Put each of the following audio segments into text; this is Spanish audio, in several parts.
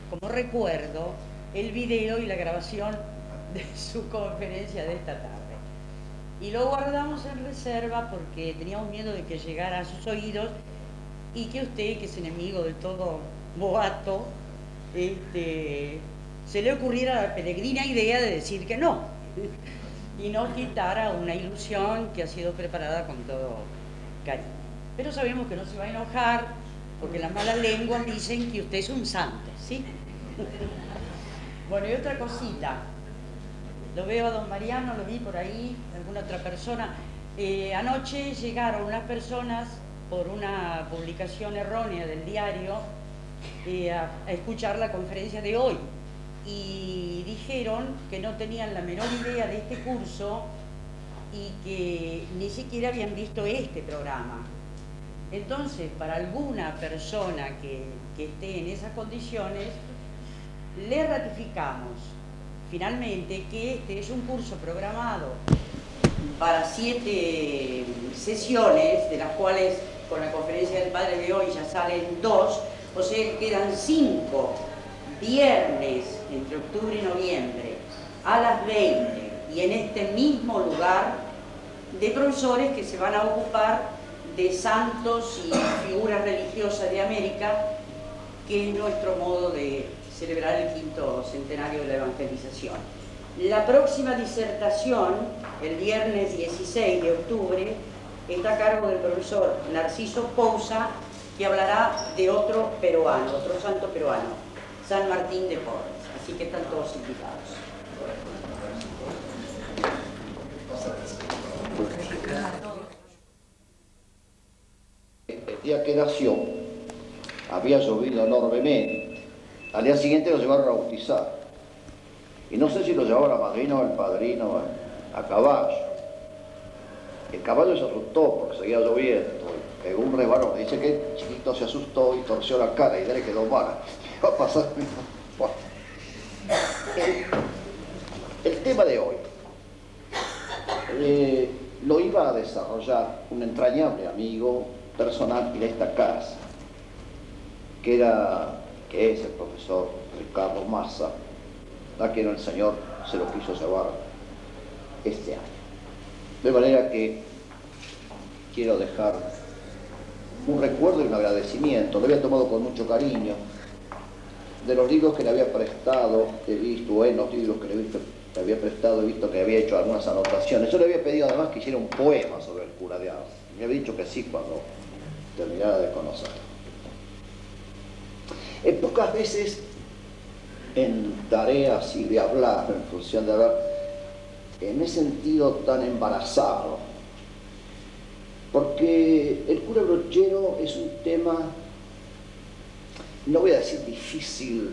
como recuerdo, el video y la grabación de su conferencia de esta tarde. Y lo guardamos en reserva porque teníamos miedo de que llegara a sus oídos y que usted, que es enemigo de todo boato, se le ocurriera la peregrina idea de decir que no y nos quitara una ilusión que ha sido preparada con todo cariño. Pero sabemos que no se va a enojar porque las malas lenguas dicen que usted es un santo, ¿sí? Bueno, y otra cosita. Lo veo a don Mariano, lo vi por ahí, alguna otra persona. Anoche llegaron unas personas por una publicación errónea del diario a escuchar la conferencia de hoy y dijeron que no tenían la menor idea de este curso y que ni siquiera habían visto este programa. Entonces, para alguna persona que esté en esas condiciones, le ratificamos finalmente que este es un curso programado para 7 sesiones, de las cuales con la conferencia del padre de hoy ya salen 2, o sea que quedan 5 viernes entre octubre y noviembre a las 20 y en este mismo lugar de profesores que se van a ocupar de santos y figuras religiosas de América, que es nuestro modo de celebrar el 5º centenario de la evangelización. La próxima disertación, el viernes 16 de octubre, está a cargo del profesor Narciso Pousa, que hablará de otro peruano, otro santo peruano, San Martín de Porres. Así que están todos invitados. El día que nació había llovido enormemente. Al día siguiente lo llevaron a bautizar. Y no sé si lo llevaba la madrina o el padrino a caballo. El caballo se asustó porque seguía lloviendo. Pegó un rebalón. Dice que el chiquito se asustó y torció la cara y le quedó mala. Va a pasar. Bueno. El tema de hoy lo iba a desarrollar un entrañable amigo personal de esta casa, que es el profesor Ricardo Massa, a quien el Señor se lo quiso llevar este año. De manera que quiero dejar un recuerdo y un agradecimiento. Lo había tomado con mucho cariño de los libros que le había prestado, he visto, en los libros que le había prestado, he visto que había hecho algunas anotaciones. Yo le había pedido además que hiciera un poema sobre el cura de Ars. Me había dicho que sí cuando terminara de conocerlo. Pocas veces en tareas y de hablar, en función de hablar, me he sentido tan embarazado, porque el cura brochero es un tema, no voy a decir difícil,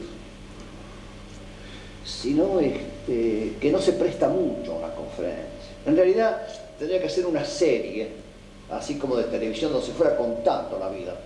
sino que no se presta mucho a una conferencia. En realidad tendría que ser una serie, así como de televisión, donde se fuera contando la vida.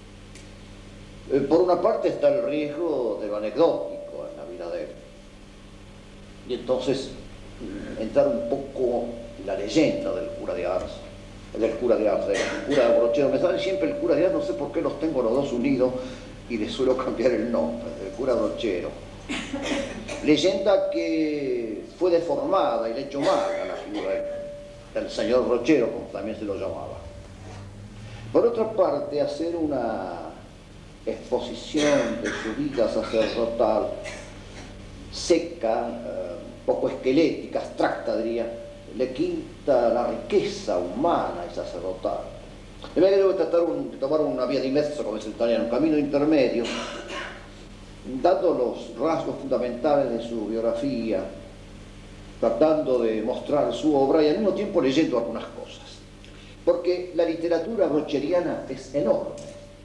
Por una parte está el riesgo de lo anecdótico en la vida de él. Y entonces entrar un poco en la leyenda del cura de Ars, del cura de Brochero. Me sale siempre el cura de Ars, no sé por qué los tengo los dos unidos y les suelo cambiar el nombre, del cura Brochero. Leyenda que fue deformada y le echó mal a la figura del señor Brochero, como también se lo llamaba. Por otra parte, hacer una exposición de su vida sacerdotal seca, poco esquelética, abstracta diría, le quita la riqueza humana y sacerdotal. De manera que debo tratar de tomar una vía de mezzo, como es el italiano, un camino intermedio, dando los rasgos fundamentales de su biografía, tratando de mostrar su obra y al mismo tiempo leyendo algunas cosas. Porque la literatura brocheriana es enorme.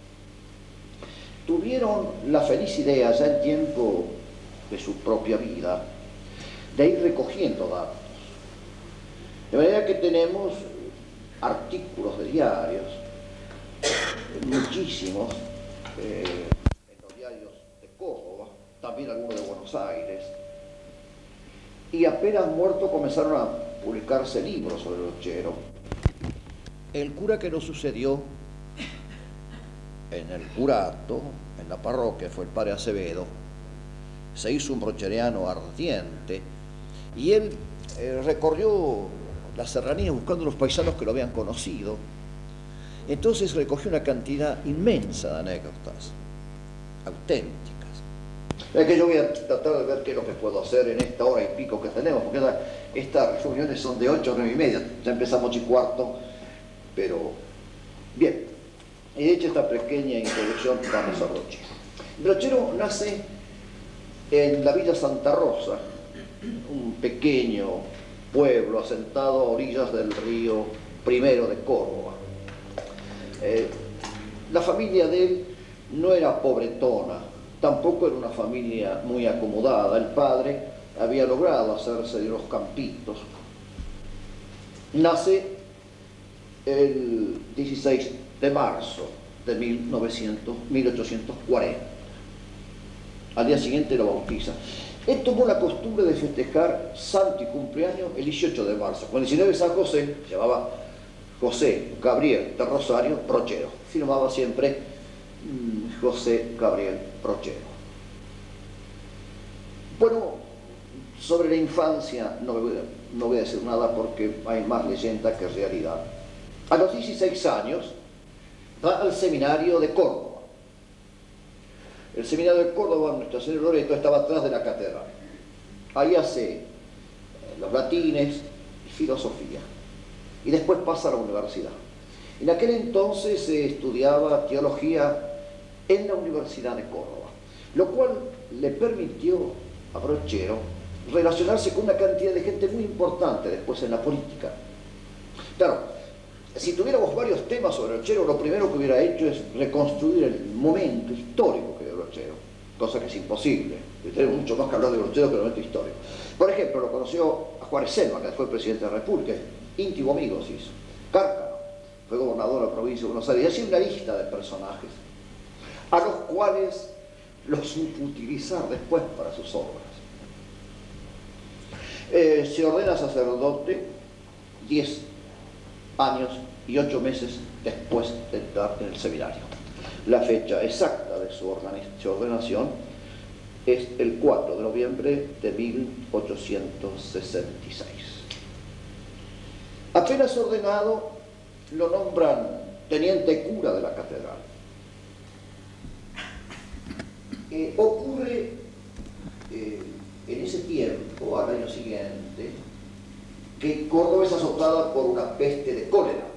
Tuvieron la feliz idea, ya en tiempo de su propia vida, de ir recogiendo datos. De manera que tenemos artículos de diarios, muchísimos, en los diarios de Córdoba, también algunos de Buenos Aires, y apenas muerto comenzaron a publicarse libros sobre Brochero. El cura que lo sucedió en el curato, en la parroquia, fue el padre Acevedo, se hizo un brocheriano ardiente y él recorrió las serranías buscando a los paisanos que lo habían conocido. Entonces recogió una cantidad inmensa de anécdotas auténticas. Es que yo voy a tratar de ver qué es lo que puedo hacer en esta hora y pico que tenemos, porque estas reuniones son de 8 a 9 y media, ya empezamos 8:15, pero bien. He hecho esta pequeña introducción, vamos a Brochero. Brochero nace en la Villa Santa Rosa, un pequeño pueblo asentado a orillas del río Primero de Córdoba. La familia de él no era pobretona, tampoco era una familia muy acomodada. El padre había logrado hacerse de unos campitos. Nace el 16 de marzo de 1840. Al día siguiente lo bautiza. Él tomó la costumbre de festejar santo y cumpleaños el 18 de marzo. Con el 19 de San José, se llamaba José Gabriel de Rosario Brochero. Firmaba siempre José Gabriel Brochero. Bueno, sobre la infancia no voy a decir nada porque hay más leyenda que realidad. A los 16 años va al seminario de Córdoba. El seminario de Córdoba, Nuestra Señora de Loreto, estaba atrás de la catedral. Ahí hace los latines y filosofía. Y después pasa a la universidad. En aquel entonces se estudiaba teología en la Universidad de Córdoba, lo cual le permitió a Brochero relacionarse con una cantidad de gente muy importante después en la política. Claro, si tuviéramos varios temas sobre Brochero, lo primero que hubiera hecho es reconstruir el momento histórico que dio Brochero, cosa que es imposible. Tenemos mucho más que hablar de Brochero que del momento histórico. Por ejemplo, lo conoció a Juárez Selma, que fue presidente de la República, íntimo amigo se hizo. Cárcano fue gobernador de la provincia de Buenos Aires, y así una lista de personajes a los cuales los supo utilizar después para sus obras. Se ordena sacerdote 10 años y 8 meses después de entrar en el seminario. La fecha exacta de su ordenación es el 4 de noviembre de 1866. Apenas ordenado, lo nombran teniente cura de la catedral. Ocurre en ese tiempo, al año siguiente, que Córdoba es azotada por una peste de cólera.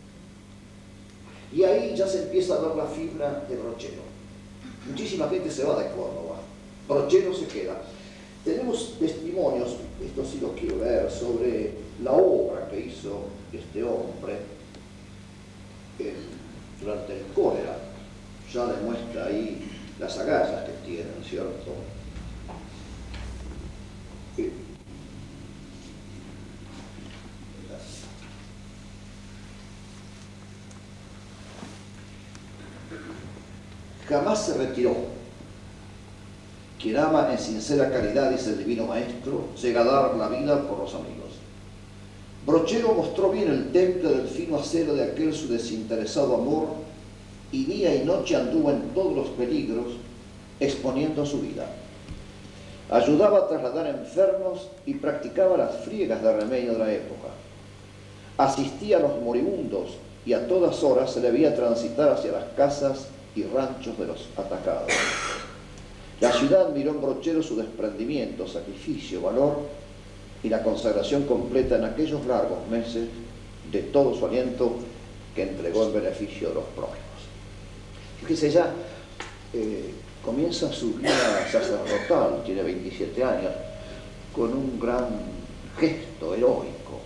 Y ahí ya se empieza a ver la fibra de Brochero. Muchísima gente se va de Córdoba. Brochero se queda. Tenemos testimonios, esto sí lo quiero leer, sobre la obra que hizo este hombre durante el cólera. Ya demuestra ahí las agallas que tienen, ¿cierto? Jamás se retiró. Quien ama en sincera caridad, dice el Divino Maestro, llega a dar la vida por los amigos. Brochero mostró bien el temple del fino acero de aquel su desinteresado amor, y día y noche anduvo en todos los peligros, exponiendo su vida. Ayudaba a trasladar enfermos y practicaba las friegas de remedio de la época. Asistía a los moribundos y a todas horas se le veía transitar hacia las casas y ranchos de los atacados. La ciudad miró en Brochero su desprendimiento, sacrificio, valor y la consagración completa en aquellos largos meses de todo su aliento que entregó en beneficio de los prójimos. Fíjese, ya comienza su vida sacerdotal, tiene 27 años, con un gran gesto heroico.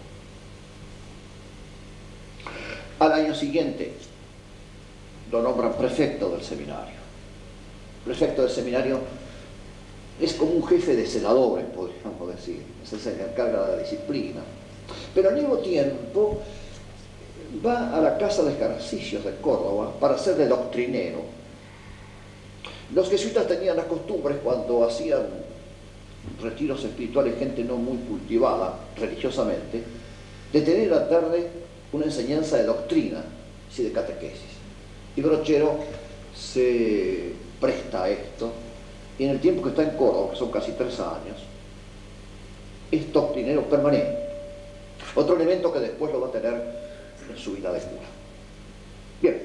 Al año siguiente lo nombran prefecto del seminario. Prefecto del seminario es como un jefe de celadores, podríamos decir, es el que se encarga de la disciplina. Pero al mismo tiempo va a la casa de ejercicios de Córdoba para ser de doctrinero. Los jesuitas tenían las costumbres, cuando hacían retiros espirituales, gente no muy cultivada religiosamente, de tener a la tarde una enseñanza de doctrina, y de catequesis. Y Brochero se presta a esto y en el tiempo que está en Córdoba, que son casi 3 años, es doctrinero permanente. Otro elemento que después lo va a tener en su vida de cura. Bien,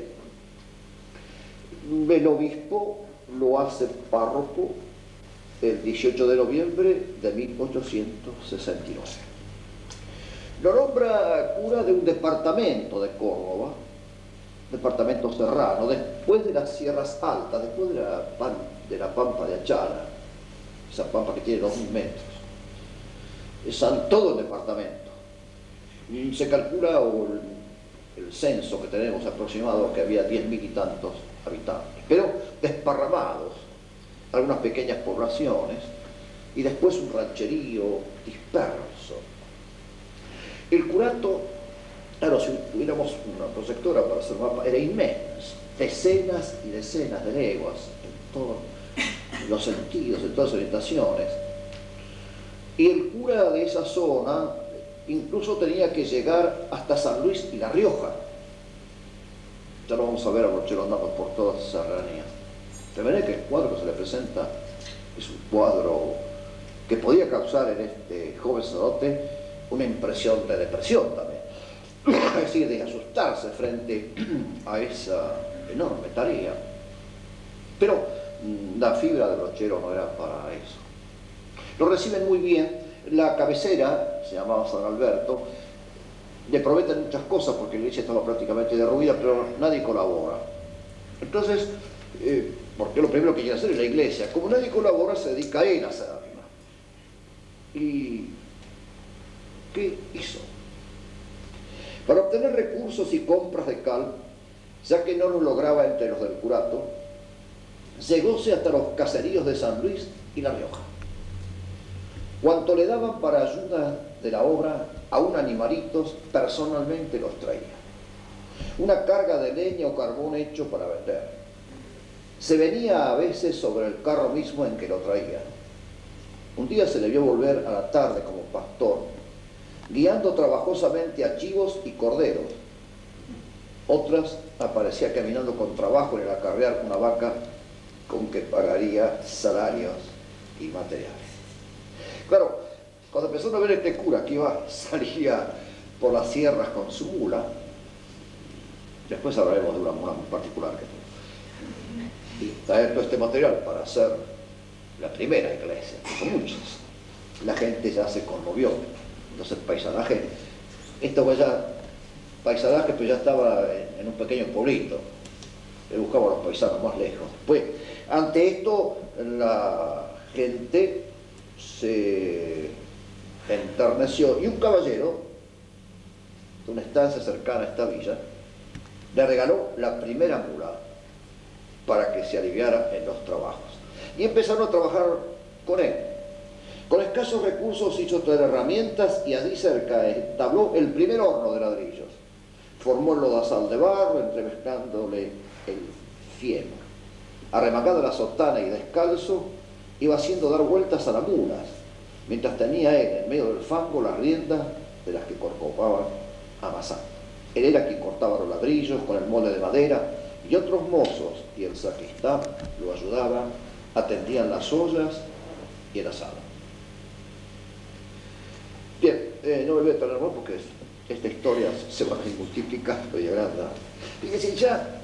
el obispo lo hace párroco el 18 de noviembre de 1869. Lo nombra cura de un departamento de Córdoba, departamento serrano, después de las sierras altas, después de la pampa de Achala, esa pampa que tiene 2000 metros. Es todo el departamento. Y se calcula el censo que tenemos aproximado que había 10.000 y tantos habitantes, pero desparramados, algunas pequeñas poblaciones, y después un rancherío disperso. El curato, claro, si tuviéramos una proyectora para hacer mapa, era inmenso, decenas y decenas de leguas en todos los sentidos, en todas las orientaciones. Y el cura de esa zona incluso tenía que llegar hasta San Luis y La Rioja. Ya lo vamos a ver a Brochero andando por todas esas serranías. De manera que el cuadro que se le presenta es un cuadro que podía causar en este joven sacerdote una impresión de depresión también. Es decir, de asustarse frente a esa enorme tarea. Pero la fibra de Brochero no era para eso. Lo reciben muy bien. La cabecera, se llamaba San Alberto, le prometen muchas cosas porque la iglesia estaba prácticamente derruida, pero nadie colabora. Entonces, porque lo primero que quiere hacer es la iglesia. Como nadie colabora, se dedica a él a hacerla. ¿Y qué hizo? Para obtener recursos y compras de cal, ya que no lo lograba entre los del curato, llegóse hasta los caseríos de San Luis y La Rioja. Cuanto le daban para ayuda de la obra, aún animalitos, personalmente los traía. Una carga de leña o carbón hecho para vender. Se venía a veces sobre el carro mismo en que lo traía. Un día se le vio volver a la tarde como pastor, guiando trabajosamente a chivos y corderos. Otras aparecía caminando con trabajo en el acarrear una vaca con que pagaría salarios y materiales. Claro, cuando empezaron a ver este cura que salía por las sierras con su mula, después hablaremos de una mula muy particular que y traer todo este material para hacer la primera iglesia, con muchas, la gente ya se conmovió. Entonces el paisanaje, esto fue ya paisanaje, pero ya estaba en un pequeño pueblito, le buscaba a los paisanos más lejos. Pues, ante esto, la gente se enterneció y un caballero de una estancia cercana a esta villa le regaló la primera mula para que se aliviara en los trabajos y empezaron a trabajar con él. Con escasos recursos hizo traer herramientas y allí cerca entabló el primer horno de ladrillos. Formó el lodazal de barro entremezclándole el fieno. Arremangada la sotana y descalzo, iba haciendo dar vueltas a las mulas, mientras tenía él en medio del fango las riendas de las que corcovaban amasando. Él era quien cortaba los ladrillos con el molde de madera y otros mozos y el sacristán lo ayudaban, atendían las ollas y el asado. Bien, no me voy a detener más porque esta historia se va a ir multiplicando y agrandando. Fíjense, ya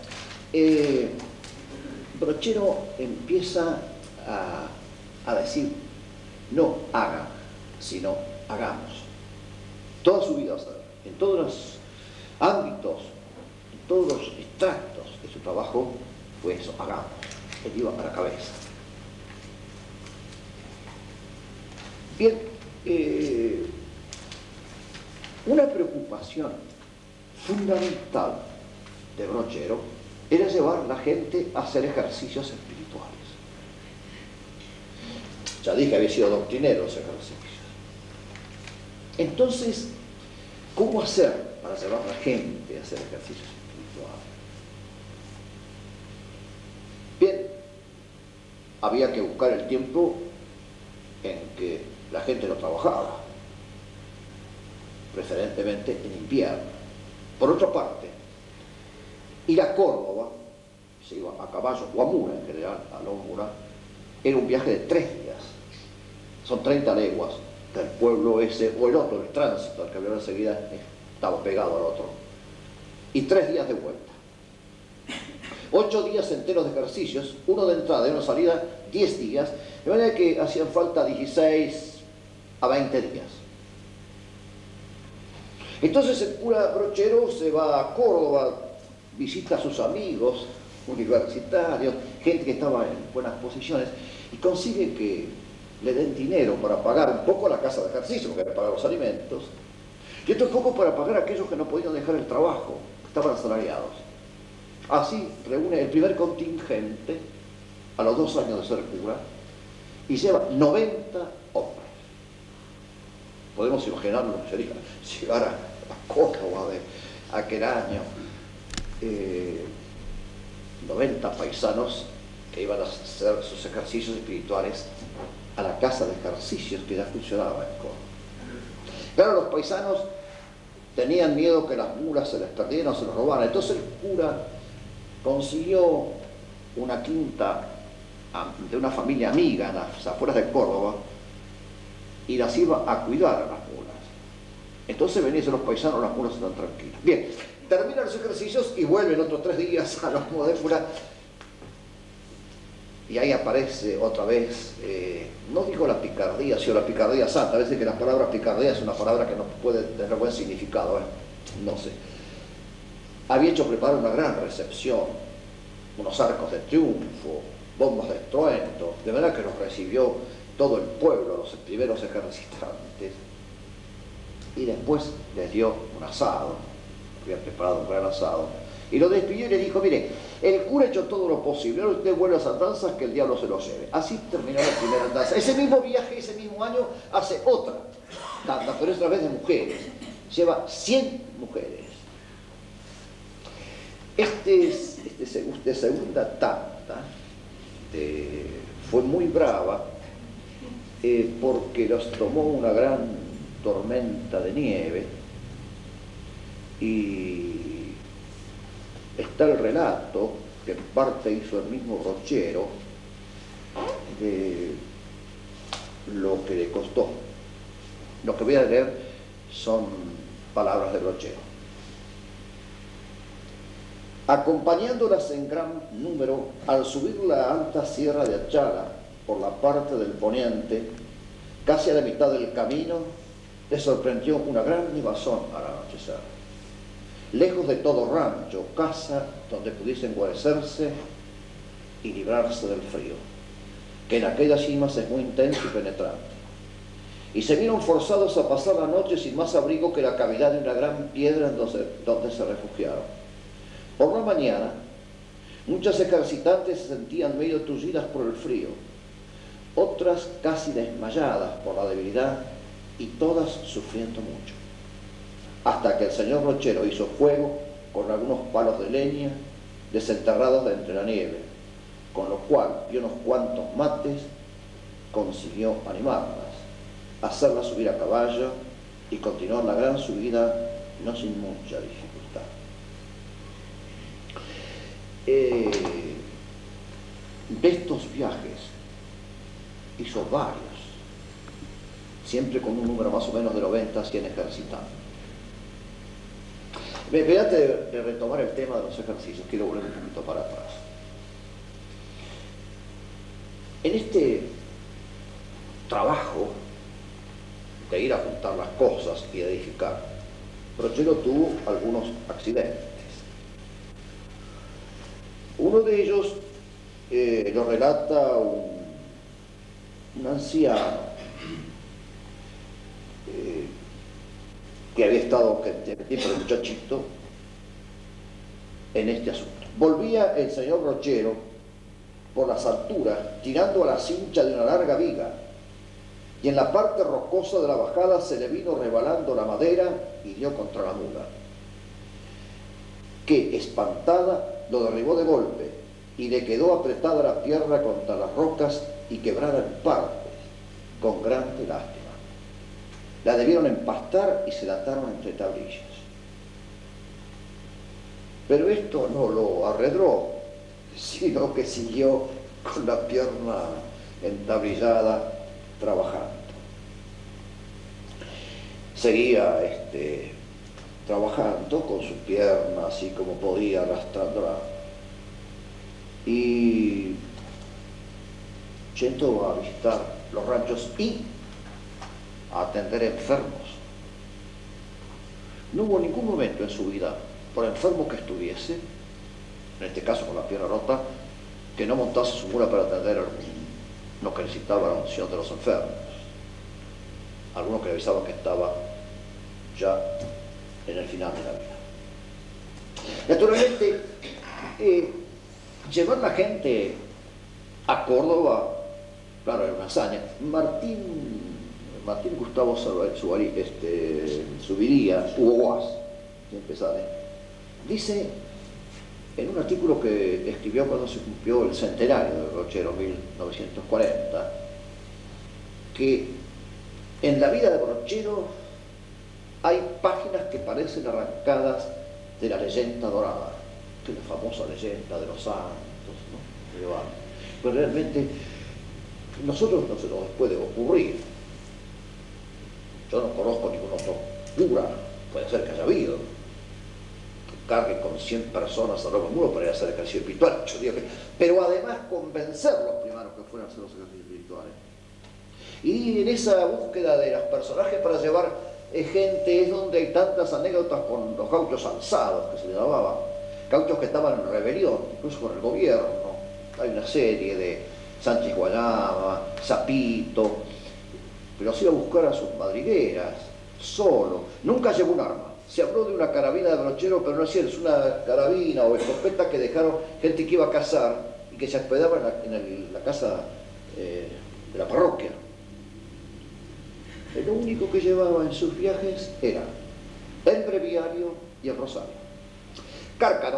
Brochero empieza a decir, no hagan, sino hagamos. Toda su vida, en todos los ámbitos, en todos los extractos de su trabajo, fue eso, hagamos. Él iba a la cabeza. Bien, una preocupación fundamental de Brochero era llevar a la gente a hacer ejercicios espirituales. Ya dije que había sido doctrinero los ejercicios. Entonces, ¿cómo hacer para llevar a la gente a hacer ejercicios espirituales? Bien, había que buscar el tiempo en que la gente no trabajaba, preferentemente en invierno. Por otra parte, ir a Córdoba, se iba a caballo o a mula en general, a Lómbura, era un viaje de 3 días. Son 30 leguas del pueblo ese, o el otro, el tránsito, al que había enseguida estaba pegado al otro. Y 3 días de vuelta. 8 días enteros de ejercicios, uno de entrada y uno de salida, 10 días, de manera que hacían falta 16 a 20 días. Entonces el cura Brochero se va a Córdoba, visita a sus amigos universitarios, gente que estaba en buenas posiciones, y consigue que le den dinero para pagar un poco la casa de ejercicio, porque hay que pagar los alimentos, y otro poco para pagar a aquellos que no podían dejar el trabajo, estaban asalariados. Así reúne el primer contingente a los 2 años de ser cura y lleva 90 hombres. Podemos imaginar lo que sería llegar a Córdoba de aquel año, 90 paisanos que iban a hacer sus ejercicios espirituales a la casa de ejercicios que ya funcionaba en Córdoba. Claro, los paisanos tenían miedo que las mulas se les perdieran o se les robaran. Entonces el cura consiguió una quinta de una familia amiga en las afueras de Córdoba y las iba a cuidar a las mulas. Entonces venían los paisanos, las mulas están tranquilas. Bien, terminan los ejercicios y vuelven otros 3 días a los Modéfura. Y ahí aparece otra vez, no digo la picardía, sino la picardía santa. A veces que la palabra picardía es una palabra que no puede tener buen significado, no sé. Había hecho preparar una gran recepción, unos arcos de triunfo, bombas de estruendo, de manera que los recibió todo el pueblo, los primeros ejercitantes, y después les dio un asado, había preparado un gran asado, y lo despidió y le dijo: mire, el cura ha hecho todo lo posible, ahora usted vuelve a esas danzas, que el diablo se lo lleve. Así terminó la primera danza. Ese mismo viaje, ese mismo año, hace otra tanda, pero esta vez de mujeres. Lleva 100 mujeres. Esta segunda tanda fue muy brava porque los tomó una gran tormenta de nieve y está el relato, que en parte hizo el mismo Brochero, de lo que le costó. Lo que voy a leer son palabras de Brochero. Acompañándolas en gran número, al subir la alta sierra de Achala por la parte del poniente, casi a la mitad del camino, le sorprendió una gran nevazón al anochecer. Lejos de todo rancho, casa donde pudiesen guarecerse y librarse del frío, que en aquellas cimas es muy intenso y penetrante. Y se vieron forzados a pasar la noche sin más abrigo que la cavidad de una gran piedra en donde se refugiaron. Por la mañana, muchas ejercitantes se sentían medio tullidas por el frío, otras casi desmayadas por la debilidad y todas sufriendo mucho. Hasta que el señor Brochero hizo fuego con algunos palos de leña desenterrados de entre la nieve, con lo cual y unos cuantos mates consiguió animarlas, hacerlas subir a caballo y continuar la gran subida no sin mucha dificultad. De estos viajes hizo varios, siempre con un número más o menos de 90 a 100 ejercitantes. Antes de retomar el tema de los ejercicios, quiero volver un poquito para atrás. En este trabajo de ir a juntar las cosas y edificar, Brochero tuvo algunos accidentes. Uno de ellos lo relata un anciano que había estado tiempo de muchachito en este asunto. Volvía el señor Brochero por las alturas, tirando a la cincha de una larga viga, y en la parte rocosa de la bajada se le vino rebalando la madera y dio contra la mula, que, espantada, lo derribó de golpe y le quedó apretada la pierna contra las rocas y quebrada en partes, con grande lástima. La debieron empastar y se la ataron entre tablillas. Pero esto no lo arredró, sino que siguió con la pierna entablillada, trabajando. Seguía trabajando con sus piernas, así como podía, arrastrándola. Y yendo a visitar los ranchos y a atender enfermos. No hubo ningún momento en su vida, por enfermo que estuviese, en este caso con la pierna rota, que no montase su mula para atender lo que necesitaba la unción de los enfermos. Algunos que le avisaban que estaba ya en el final de la vida. Naturalmente, llevar la gente a Córdoba, claro, era una hazaña. Martín Gustavo Subiría, Hugo Guas, siempre sabe, dice en un artículo que escribió cuando se cumplió el centenario del Brochero, 1940, que en la vida de Brochero hay páginas que parecen arrancadas de la leyenda dorada, que es la famosa leyenda de los santos, ¿no? Pero realmente nosotros no se nos puede ocurrir. Yo no conozco ningún otro cura, puede ser que haya habido, que cargue con 100 personas a los muros para ir a hacer ejercicio espiritual. Yo digo que, pero además convencerlos primero que fueran a hacer los ejercicios espirituales. Y en esa búsqueda de los personajes para llevar gente es donde hay tantas anécdotas con los gauchos alzados, que se le llamaban, gauchos que estaban en rebelión, incluso con el gobierno. Hay una serie de Sánchez Guayama, Zapito, pero se iba a buscar a sus madrigueras, solo. Nunca llevó un arma. Se habló de una carabina de Brochero, pero no es cierto, es una carabina o escopeta que dejaron gente que iba a cazar y que se hospedaba en la casa de la parroquia. Lo único que llevaba en sus viajes era el breviario y el rosario. Cárcano,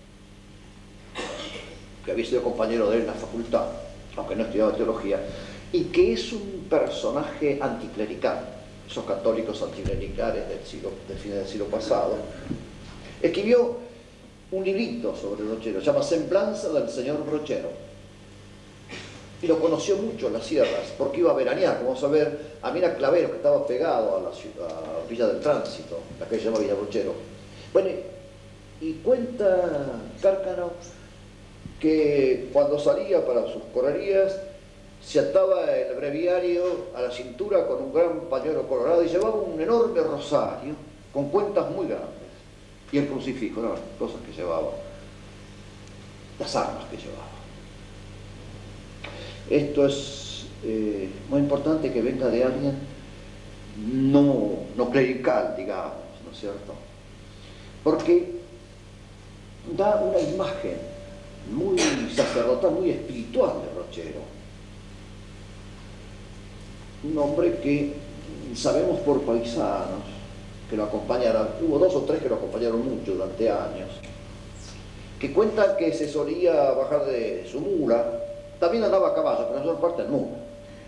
que había sido compañero de él en la facultad, aunque no estudiaba teología, y que es un personaje anticlerical, esos católicos anticlericales del fin del siglo pasado, escribió un librito sobre Brochero, se llama Semblanza del señor Brochero, y lo conoció mucho en las sierras, porque iba a veranear, como vamos a ver, a Mina Clavero, que estaba pegado a la Villa del Tránsito, la que se llama Villa Brochero. Bueno, y cuenta Cárcano que cuando salía para sus correrías, se ataba el breviario a la cintura con un gran pañuelo colorado y llevaba un enorme rosario con cuentas muy grandes. Y el crucifijo, no, cosas que llevaba, las armas que llevaba. Esto es muy importante que venga de alguien no clerical, digamos, ¿no es cierto? Porque da una imagen muy sacerdotal, muy espiritual de Brochero. Un hombre que sabemos por paisanos que lo acompañaron, hubo 2 o 3 que lo acompañaron mucho durante años, que cuentan que se solía bajar de su mula, también andaba a caballo, pero en mayor parte en mula,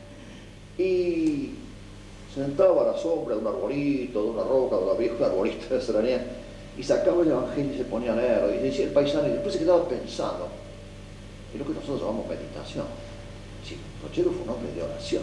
y se sentaba a la sombra de un arbolito, de una roca, de una vieja arbolito de serranía, y sacaba el evangelio y se ponía a leer, y decía el paisano, y después se quedaba pensando, es lo que nosotros llamamos meditación. Sí, Brochero fue un hombre de oración.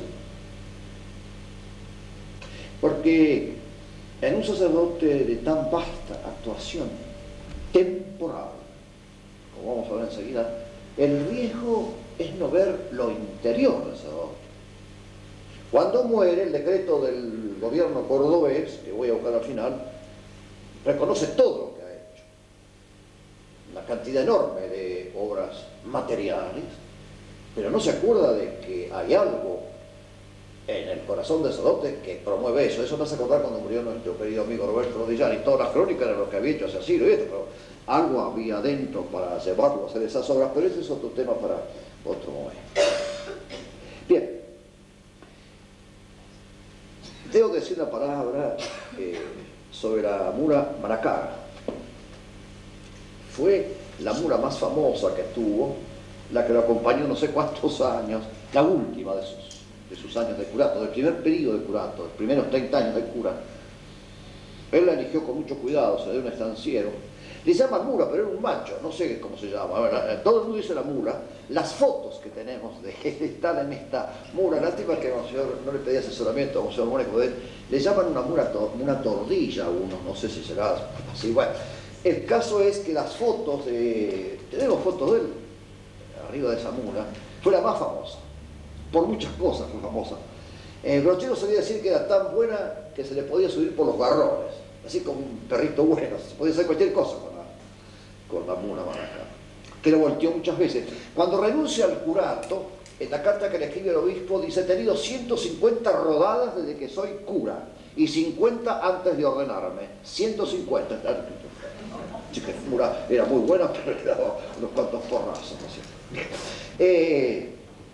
Porque en un sacerdote de tan vasta actuación temporal, como vamos a ver enseguida, el riesgo es no ver lo interior del sacerdote. Cuando muere, el decreto del gobierno cordobés, que voy a buscar al final, reconoce todo lo que ha hecho. Una cantidad enorme de obras materiales, pero no se acuerda de que hay algo en el corazón del sacerdote que promueve eso. Eso me hace acordar cuando murió nuestro querido amigo Roberto Rodillán, y todas las crónicas de lo que había hecho hace siglos y esto, pero algo había dentro para llevarlo a hacer esas obras, pero ese es otro tema para otro momento. Bien, debo decir una palabra sobre la mula Maracá. Fue la mula más famosa que tuvo, la que lo acompañó no sé cuántos años, la última de sus años de curato, del primer periodo de curato, los primeros 30 años de cura. Él la eligió con mucho cuidado, se le dio un estanciero, Le llaman mula, pero era un macho, no sé cómo se llama. Bueno, todo el mundo dice la mula. Las fotos que tenemos de estar en esta mula, lástima que Monseñor no le pedía asesoramiento a Monseñor Mónico de él, le llaman una tordilla a uno, no sé si será así. Bueno, el caso es que las fotos tenemos fotos de él, arriba de esa mula, fue la más famosa. Por muchas cosas fue famosa. Brochero solía decir que era tan buena que se le podía subir por los garrones, así como un perrito bueno, se podía hacer cualquier cosa con la mula Baraja, que lo volteó muchas veces. Cuando renuncia al curato, en la carta que le escribe el obispo dice: he tenido 150 rodadas desde que soy cura y 50 antes de ordenarme. 150. Sí, que mula era muy buena, pero le daba unos cuantos porrazos, ¿no es cierto?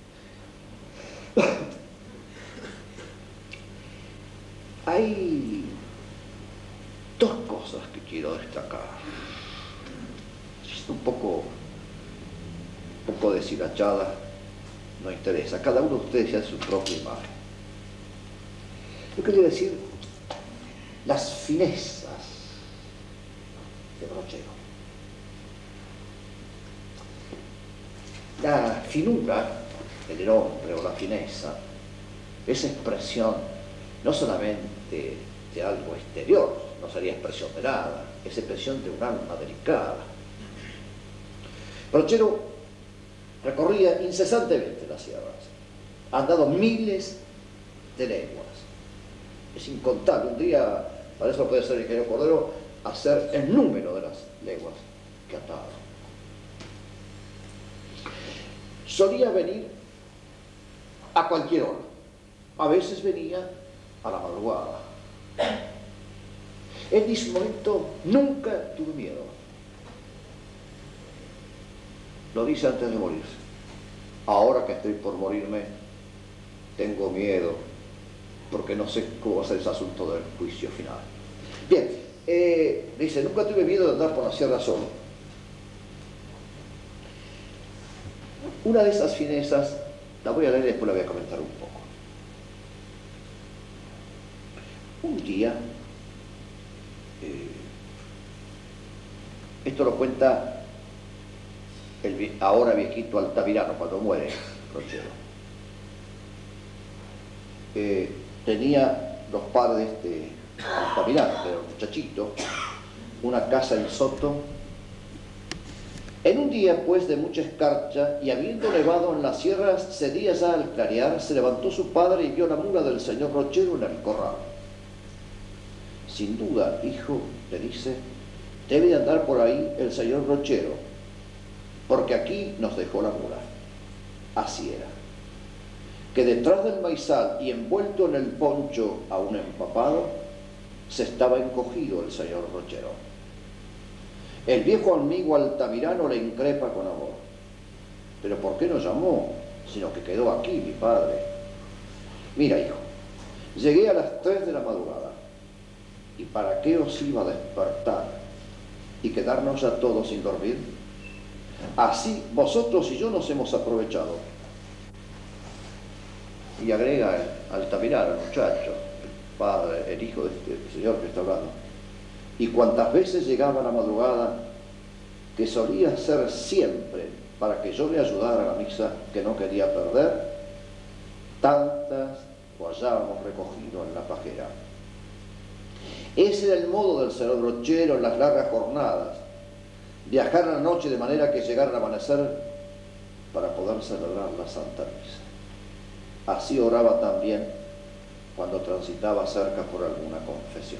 Hay dos cosas que quiero destacar. Un poco deshilachada, no interesa. Cada uno de ustedes hace su propia imagen. Yo quería decir las finezas de Brochero. La finura del hombre o la fineza es expresión no solamente de algo exterior, no sería expresión de nada, es expresión de un alma delicada. Brochero recorría incesantemente las sierras, ha andado miles de leguas, es incontable. Un día, para eso puede ser el ingeniero Cordero, hacer el número de las leguas que ha andado. Solía venir a cualquier hora, a veces venía a la madrugada. En ese momento nunca tuve miedo. Lo dice antes de morirse. Ahora que estoy por morirme, tengo miedo, porque no sé cómo va a ser ese asunto del juicio final. Bien, dice, nunca tuve miedo de andar por la sierra solo. Una de esas finezas, la voy a leer y después la voy a comentar un poco. Un día, esto lo cuenta el ahora viejito Altamirano cuando muere Brochero. Tenía los padres de Altamirano, que era un muchachito, una casa en Soto. En un día, pues, de mucha escarcha, y habiendo nevado en las sierras, cedía ya al clarear, se levantó su padre y vio la mula del señor Brochero en el corral. Sin duda, hijo, le dice, debe de andar por ahí el señor Brochero, porque aquí nos dejó la mula. Así era. Que detrás del maizal y envuelto en el poncho aún empapado, se estaba encogido el señor Brochero. El viejo amigo Altamirano le increpa con amor. Pero ¿por qué no llamó? Sino que quedó aquí mi padre. Mira, hijo, llegué a las 3 de la madrugada. ¿Y para qué os iba a despertar y quedarnos a todos sin dormir? Así vosotros y yo nos hemos aprovechado. Y agrega Altamirano, el muchacho, el padre, el hijo de este señor que está hablando. Y cuantas veces llegaba la madrugada, que solía ser siempre para que yo le ayudara a la misa que no quería perder, tantas lo hallábamos recogido en la pajera. Ese era el modo del señor Brochero en las largas jornadas, viajar a la noche de manera que llegara al amanecer para poder celebrar la Santa Misa. Así oraba también cuando transitaba cerca por alguna confesión.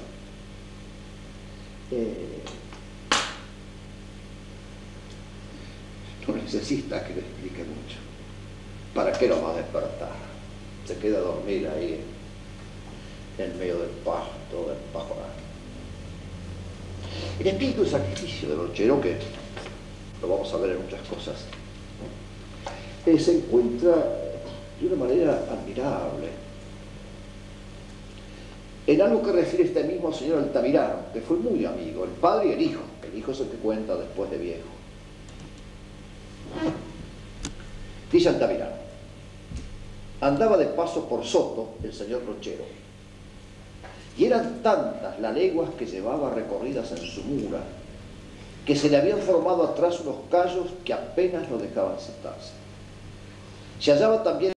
No necesita que le explique mucho. ¿Para qué lo va a despertar? Se queda a dormir ahí en medio del pasto, del pajonal. El espíritu de sacrificio de Brochero, que lo vamos a ver en muchas cosas, se encuentra de una manera admirable en algo que refiere este mismo señor Altamirano, que fue muy amigo, el padre y el hijo. El hijo es el que cuenta después de viejo. Dice Altamirano, andaba de paso por Soto el señor Brochero, y eran tantas las leguas que llevaba recorridas en su mula, que se le habían formado atrás unos callos que apenas lo dejaban sentarse. Se hallaba también